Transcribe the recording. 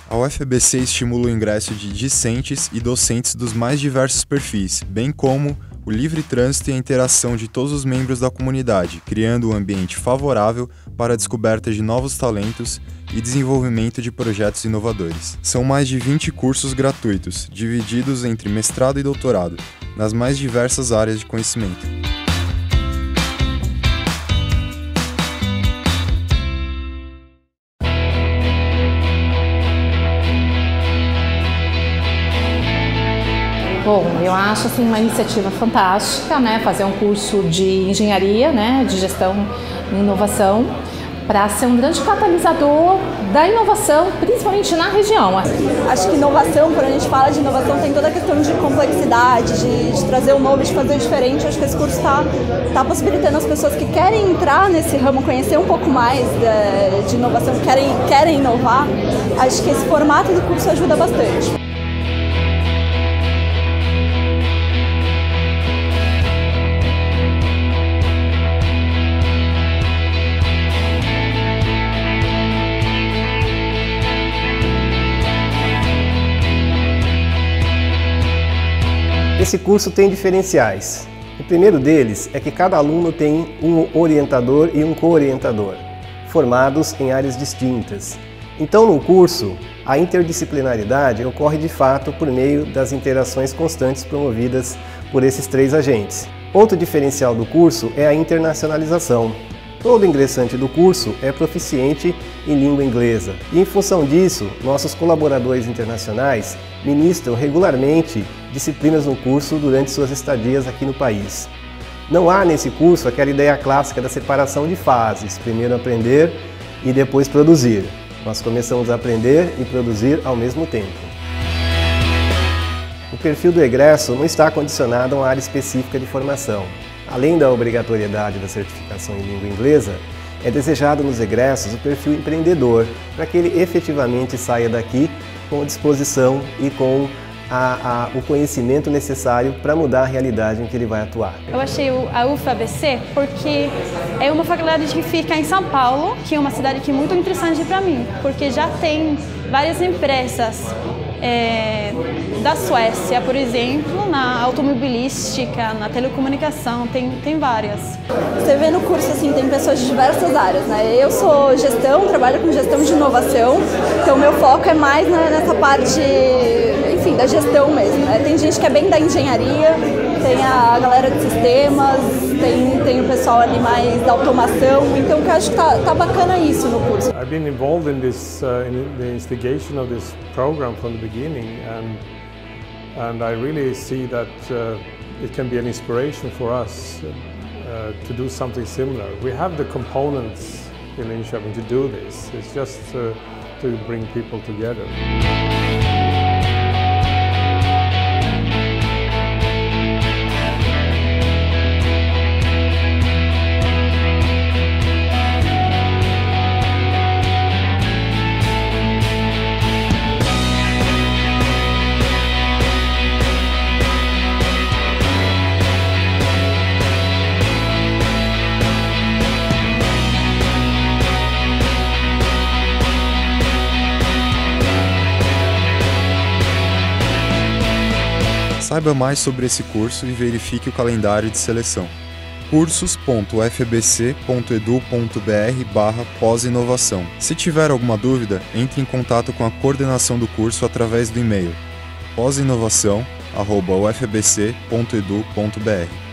A UFABC estimula o ingresso de discentes e docentes dos mais diversos perfis, bem como o livre trânsito e a interação de todos os membros da comunidade, criando um ambiente favorável para a descoberta de novos talentos e desenvolvimento de projetos inovadores. São mais de 20 cursos gratuitos, divididos entre mestrado e doutorado, nas mais diversas áreas de conhecimento. Bom, eu acho assim, uma iniciativa fantástica, né? Fazer um curso de engenharia, né? De gestão e inovação, para ser um grande catalisador da inovação, principalmente na região. Acho que inovação, quando a gente fala de inovação, tem toda a questão de complexidade, de trazer o novo, de fazer diferente. Acho que esse curso está possibilitando as pessoas que querem entrar nesse ramo, conhecer um pouco mais de inovação, querem inovar. Acho que esse formato do curso ajuda bastante. Esse curso tem diferenciais. O primeiro deles é que cada aluno tem um orientador e um co-orientador, formados em áreas distintas. Então, no curso, a interdisciplinaridade ocorre de fato por meio das interações constantes promovidas por esses três agentes. Outro diferencial do curso é a internacionalização. Todo ingressante do curso é proficiente em língua inglesa e, em função disso, nossos colaboradores internacionais ministram regularmente disciplinas no curso durante suas estadias aqui no país. Não há nesse curso aquela ideia clássica da separação de fases, primeiro aprender e depois produzir. Nós começamos a aprender e produzir ao mesmo tempo. O perfil do egresso não está condicionado a uma área específica de formação. Além da obrigatoriedade da certificação em língua inglesa, é desejado nos egressos o perfil empreendedor, para que ele efetivamente saia daqui com disposição e com o conhecimento necessário para mudar a realidade em que ele vai atuar. Eu achei a UFABC porque é uma faculdade que fica em São Paulo, que é uma cidade que é muito interessante para mim, porque já tem várias empresas da Suécia, por exemplo, na automobilística, na telecomunicação, tem várias. Você vê no curso, assim, tem pessoas de diversas áreas, né? Eu sou gestão, trabalho com gestão de inovação, então meu foco é mais nessa parte, enfim, da gestão mesmo, né? Tem gente que é bem da engenharia, tem a galera de sistemas, tem o pessoal ali mais da automação, então eu acho que tá bacana isso no curso. I've been involved in this in the instigation of this program from the beginning, and I really see that it can be an inspiration for us to do something similar. We have the components in Linköping to do this. It's just to bring people together. Saiba mais sobre esse curso e verifique o calendário de seleção. cursos.ufabc.edu.br/pós-inovação. Se tiver alguma dúvida, entre em contato com a coordenação do curso através do e-mail pós-inovação@ufabc.edu.br.